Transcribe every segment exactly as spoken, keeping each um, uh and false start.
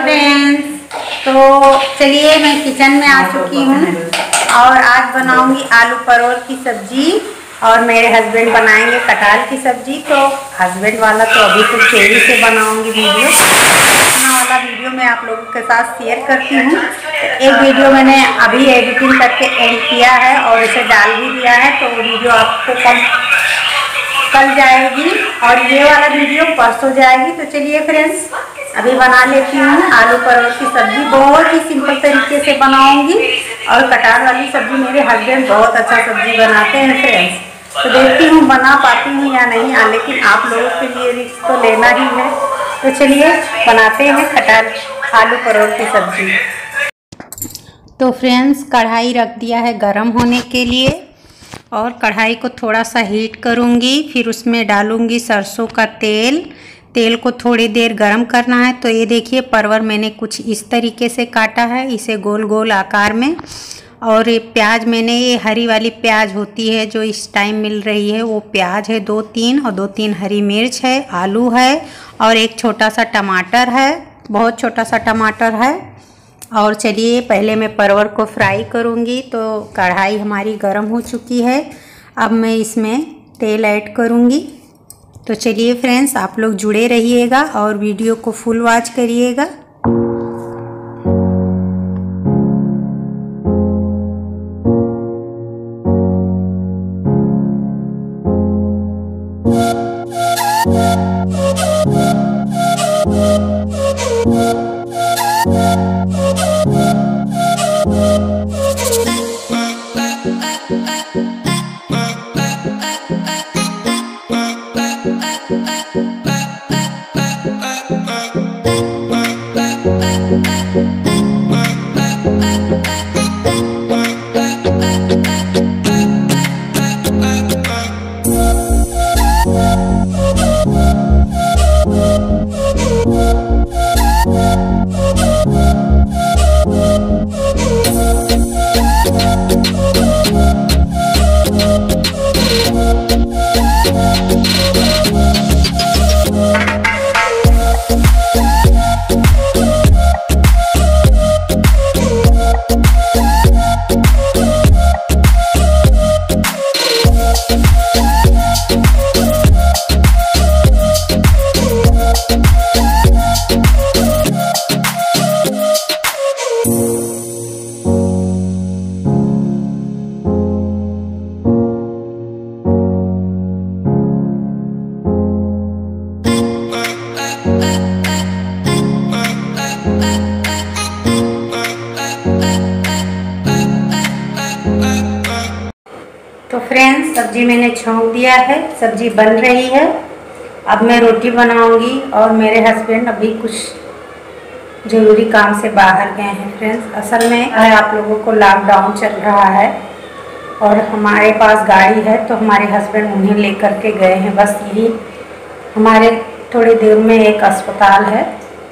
Friends, तो चलिए मैं किचन में आ चुकी हूँ और आज बनाऊंगी आलू परवल की सब्जी और मेरे हस्बैंड बनाएंगे कटहल की सब्जी। तो हस्बैंड वाला तो अभी तो चेरी से बनाऊंगी वीडियो, खाना वाला वीडियो मैं आप लोगों के साथ शेयर करती हूँ। एक वीडियो मैंने अभी एडिटिंग करके एंड किया है और इसे डाल भी दिया है, तो वो वीडियो आपको कल कल जाएगी और ये वाला वीडियो परसों जाएगी। तो चलिए फ्रेंड्स, अभी बना लेती हूँ आलू परवल की सब्जी। बहुत ही सिंपल तरीके से बनाऊंगी और कटहल वाली सब्जी मेरे हस्बैंड बहुत अच्छा सब्जी बनाते हैं फ्रेंड्स। तो देखती हूँ बना पाती हूँ या नहीं, लेकिन आप लोगों के लिए रिस्क तो लेना ही है। तो चलिए बनाते हैं कटहल आलू परवल की सब्जी। तो फ्रेंड्स, कढ़ाई रख दिया है गरम होने के लिए और कढ़ाई को थोड़ा सा हीट करूँगी, फिर उसमें डालूँगी सरसों का तेल। तेल को थोड़ी देर गरम करना है। तो ये देखिए परवल मैंने कुछ इस तरीके से काटा है, इसे गोल गोल आकार में। और ये प्याज मैंने, ये हरी वाली प्याज होती है जो इस टाइम मिल रही है, वो प्याज है दो तीन, और दो तीन हरी मिर्च है, आलू है और एक छोटा सा टमाटर है, बहुत छोटा सा टमाटर है। और चलिए पहले मैं परवल को फ्राई करूँगी। तो कढ़ाई हमारी गर्म हो चुकी है, अब मैं इसमें तेल ऐड करूँगी। तो चलिए फ्रेंड्स, आप लोग जुड़े रहिएगा और वीडियो को फुल वॉच करिएगा। तो फ्रेंड्स, सब्जी मैंने छोंक दिया है, सब्जी बन रही है। अब मैं रोटी बनाऊंगी और मेरे हस्बैंड अभी कुछ ज़रूरी काम से बाहर गए हैं फ्रेंड्स। असल में आप लोगों को लॉकडाउन चल रहा है और हमारे पास गाड़ी है, तो हमारे हस्बैंड उन्हें लेकर के गए हैं। बस यही हमारे थोड़ी देर में एक अस्पताल है,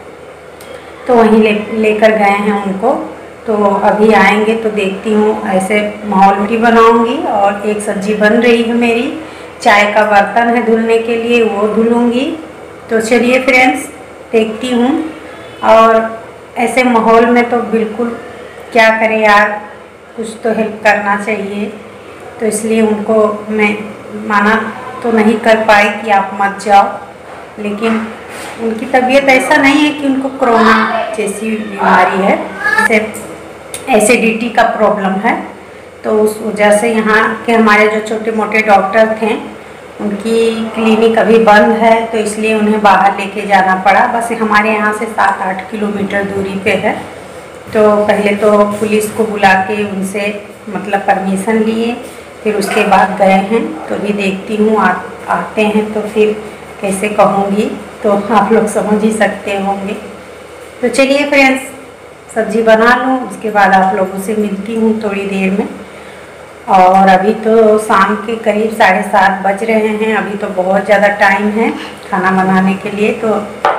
तो वहीं ले लेकर गए हैं उनको। तो अभी आएंगे तो देखती हूँ। ऐसे माहौल में बनाऊंगी और एक सब्जी बन रही है मेरी। चाय का बर्तन है धुलने के लिए, वो धुलूँगी। तो चलिए फ्रेंड्स, देखती हूँ। और ऐसे माहौल में तो बिल्कुल क्या करें यार, कुछ तो हेल्प करना चाहिए। तो इसलिए उनको मैं माना तो नहीं कर पाई कि आप मत जाओ, लेकिन उनकी तबीयत ऐसा नहीं है कि उनको कोरोना जैसी बीमारी है, जैसे एसिडिटी का प्रॉब्लम है। तो उस वजह से यहाँ के हमारे जो छोटे मोटे डॉक्टर थे, उनकी क्लिनिक अभी बंद है, तो इसलिए उन्हें बाहर लेके जाना पड़ा। बस हमारे यहाँ से सात आठ किलोमीटर दूरी पे है। तो पहले तो पुलिस को बुला के उनसे मतलब परमिशन लिए, फिर उसके बाद गए हैं। तो भी देखती हूँ आ, आते हैं तो फिर कैसे कहूँगी, तो आप लोग समझ ही सकते होंगे। तो चलिए फ्रेंड्स, सब्जी बना लूँ, उसके बाद आप लोगों से मिलती हूँ थोड़ी देर में। और अभी तो शाम के करीब साढ़े सात बज रहे हैं। अभी तो बहुत ज़्यादा टाइम है खाना बनाने के लिए, तो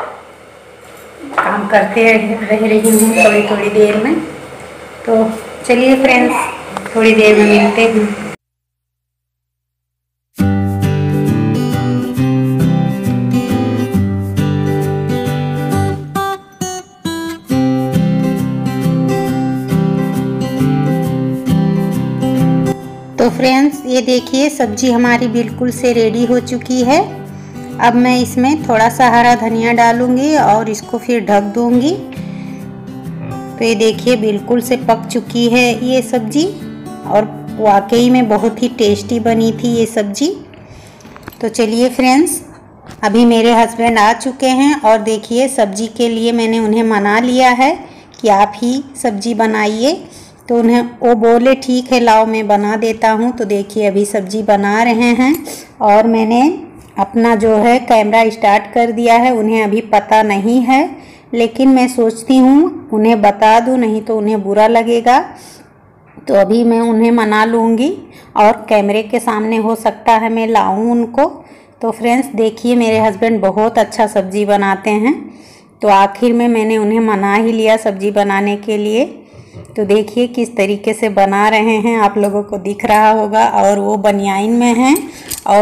काम करते रह रही हूँ थोड़ी थोड़ी देर में। तो चलिए फ्रेंड्स, थोड़ी देर में मिलते हैं। तो फ्रेंड्स ये देखिए सब्जी हमारी बिल्कुल से रेडी हो चुकी है। अब मैं इसमें थोड़ा सा हरा धनिया डालूंगी और इसको फिर ढक दूंगी। तो ये देखिए बिल्कुल से पक चुकी है ये सब्जी और वाकई में बहुत ही टेस्टी बनी थी ये सब्जी। तो चलिए फ्रेंड्स, अभी मेरे हस्बैंड आ चुके हैं और देखिए सब्जी के लिए मैंने उन्हें मना लिया है कि आप ही सब्जी बनाइए। तो उन्हें वो बोले ठीक है लाओ मैं बना देता हूँ। तो देखिए अभी सब्जी बना रहे हैं और मैंने अपना जो है कैमरा स्टार्ट कर दिया है। उन्हें अभी पता नहीं है, लेकिन मैं सोचती हूँ उन्हें बता दूँ, नहीं तो उन्हें बुरा लगेगा। तो अभी मैं उन्हें मना लूँगी और कैमरे के सामने हो सकता है मैं लाऊं उनको। तो फ्रेंड्स देखिए मेरे हस्बैंड बहुत अच्छा सब्ज़ी बनाते हैं, तो आखिर में मैंने उन्हें मना ही लिया सब्ज़ी बनाने के लिए। तो देखिए किस तरीके से बना रहे हैं, आप लोगों को दिख रहा होगा। और वो बनियाइन में हैं और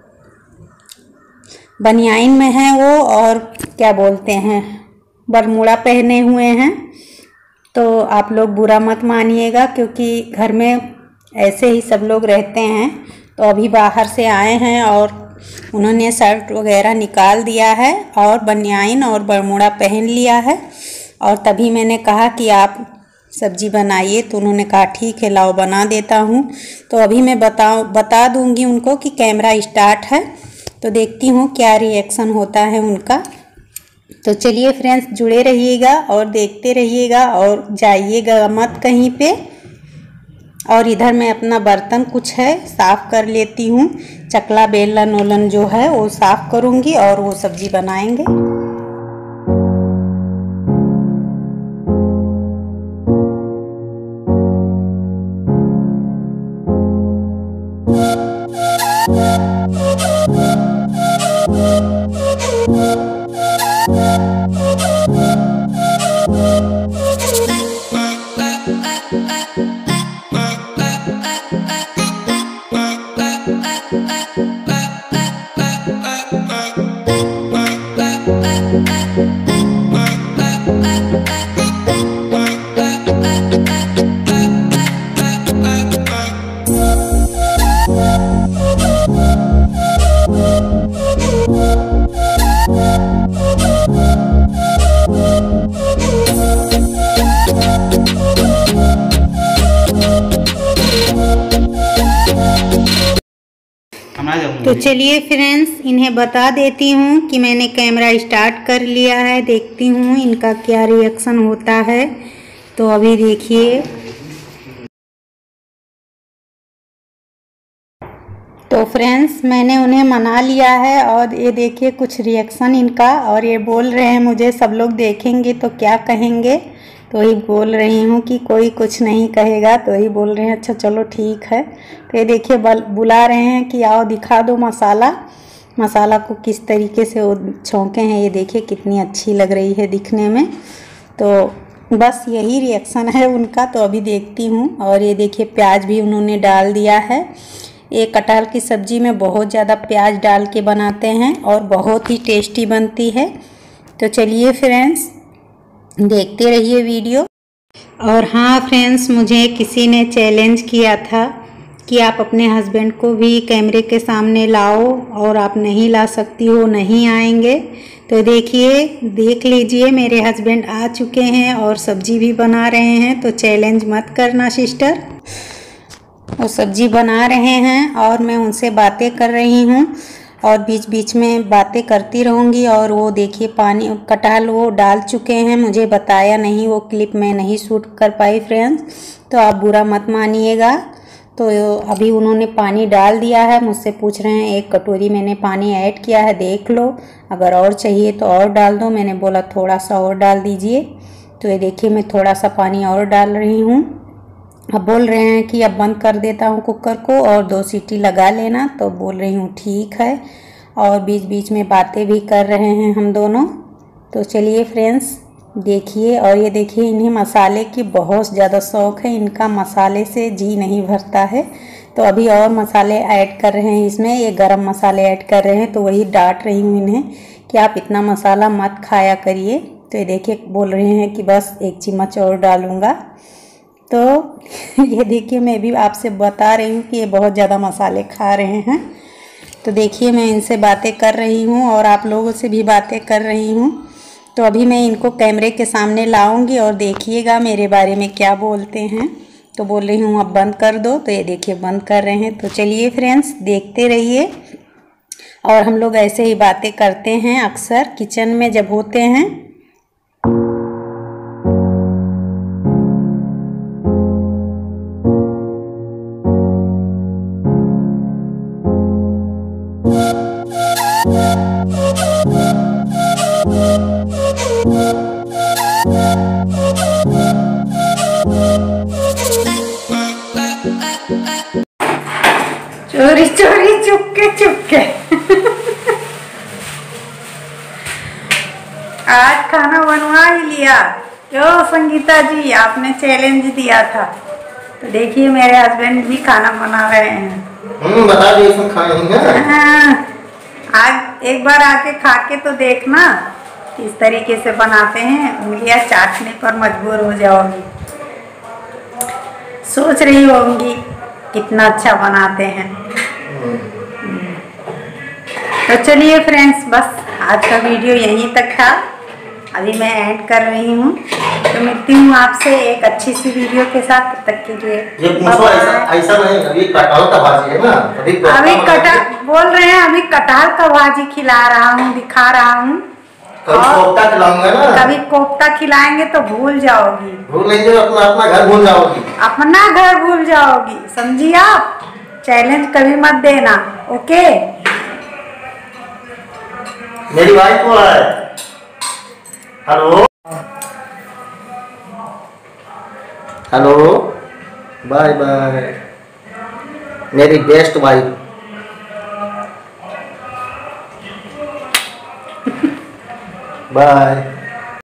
बनियाइन में हैं वो, और क्या बोलते हैं बरमूडा पहने हुए हैं। तो आप लोग बुरा मत मानिएगा, क्योंकि घर में ऐसे ही सब लोग रहते हैं। तो अभी बाहर से आए हैं और उन्होंने शर्ट वगैरह निकाल दिया है और बनियाइन और बरमूडा पहन लिया है। और तभी मैंने कहा कि आप सब्जी बनाइए, तो उन्होंने कहा ठीक है लाओ बना देता हूँ। तो अभी मैं बताऊँ बता दूँगी उनको कि कैमरा स्टार्ट है, तो देखती हूँ क्या रिएक्शन होता है उनका। तो चलिए फ्रेंड्स जुड़े रहिएगा और देखते रहिएगा और जाइएगा मत कहीं पे। और इधर मैं अपना बर्तन कुछ है साफ़ कर लेती हूँ, चकला बेलन वोलन जो है वो साफ़ करूँगी और वो सब्ज़ी बनाएंगे। तो चलिए फ्रेंड्स इन्हें बता देती हूँ कि मैंने कैमरा स्टार्ट कर लिया है, देखती हूँ इनका क्या रिएक्शन होता है। तो अभी देखिए, तो फ्रेंड्स मैंने उन्हें मना लिया है और ये देखिए कुछ रिएक्शन इनका। और ये बोल रहे हैं मुझे सब लोग देखेंगे तो क्या कहेंगे। तो ही बोल रही हूँ कि कोई कुछ नहीं कहेगा। तो ही बोल रहे हैं अच्छा चलो ठीक है। तो ये देखिए बुला रहे हैं कि आओ दिखा दो मसाला मसाला को किस तरीके से वो छौंके हैं। ये देखिए कितनी अच्छी लग रही है दिखने में। तो बस यही रिएक्शन है उनका। तो अभी देखती हूँ। और ये देखिए प्याज भी उन्होंने डाल दिया है। ये कटहल की सब्ज़ी में बहुत ज़्यादा प्याज डाल के बनाते हैं और बहुत ही टेस्टी बनती है। तो चलिए फ्रेंड्स देखते रहिए वीडियो। और हाँ फ्रेंड्स, मुझे किसी ने चैलेंज किया था कि आप अपने हस्बैंड को भी कैमरे के सामने लाओ, और आप नहीं ला सकती हो, नहीं आएंगे। तो देखिए देख लीजिए मेरे हस्बैंड आ चुके हैं और सब्जी भी बना रहे हैं। तो चैलेंज मत करना सिस्टर। वो सब्जी बना रहे हैं और मैं उनसे बातें कर रही हूँ और बीच बीच में बातें करती रहूँगी। और वो देखिए पानी कटहल वो डाल चुके हैं, मुझे बताया नहीं, वो क्लिप मैं नहीं शूट कर पाई फ्रेंड्स, तो आप बुरा मत मानिएगा। तो अभी उन्होंने पानी डाल दिया है, मुझसे पूछ रहे हैं एक कटोरी मैंने पानी ऐड किया है, देख लो, अगर और चाहिए तो और डाल दो। मैंने बोला थोड़ा सा और डाल दीजिए। तो ये देखिए मैं थोड़ा सा पानी और डाल रही हूँ। अब बोल रहे हैं कि अब बंद कर देता हूँ कुकर को और दो सीटी लगा लेना। तो बोल रही हूँ ठीक है। और बीच बीच में बातें भी कर रहे हैं हम दोनों। तो चलिए फ्रेंड्स देखिए। और ये देखिए इन्हें मसाले की बहुत ज़्यादा शौक़ है, इनका मसाले से जी नहीं भरता है। तो अभी और मसाले ऐड कर रहे हैं इसमें, ये गरम मसाले ऐड कर रहे हैं। तो वही डांट रही हूँ इन्हें कि आप इतना मसाला मत खाया करिए। तो ये देखिए बोल रहे हैं कि बस एक चम्मच और डालूँगा। तो ये देखिए, मैं भी आपसे बता रही हूँ कि ये बहुत ज़्यादा मसाले खा रहे हैं। तो देखिए, मैं इनसे बातें कर रही हूँ और आप लोगों से भी बातें कर रही हूँ। तो अभी मैं इनको कैमरे के सामने लाऊंगी और देखिएगा मेरे बारे में क्या बोलते हैं। तो बोल रही हूँ अब बंद कर दो, तो ये देखिए बंद कर रहे हैं। तो चलिए फ्रेंड्स, देखते रहिए। और हम लोग ऐसे ही बातें करते हैं अक्सर किचन में जब होते हैं। चोरी चोरी चुपके चुपके आज खाना बनवा ही लिया। क्यों संगीता जी, आपने चैलेंज दिया था। तो देखिए मेरे हस्बैंड भी खाना बना रहे हैं। हम्म बता दी इसमें खाएंगे। हाँ, आज एक बार आके खा के तो देखना किस तरीके से बनाते हैं। उंगलियां चाटने पर मजबूर हो जाओगी। सोच रही होंगी कितना अच्छा बनाते हैं। तो चलिए फ्रेंड्स, बस आज का वीडियो यहीं तक था। अभी मैं ऐड कर रही हूँ। तो मिलती हूँ आपसे एक अच्छी सी वीडियो के साथ। तब तक के लिए ये पूछो, ऐसा ऐसा नहीं, अभी कटहल का भाजी है ना, अभी अभी कटहल बोल रहे हैं, अभी कटहल का भाजी खिला रहा हूँ, दिखा रहा हूँ। कभी कोफ्ता खिलाऊंगा ना, कभी कोफ्ता खिलाएंगे तो भूल जाओगी। भूल नहीं जाओ, अपना अपना घर भूल जाओगी। अपना घर भूल जाओगी, समझी आप। चैलेंज कभी मत देना, ओके। मेरी वाइफ को है। हेलो हेलो, बाय बाय मेरी बेस्ट वाइफ। बाय।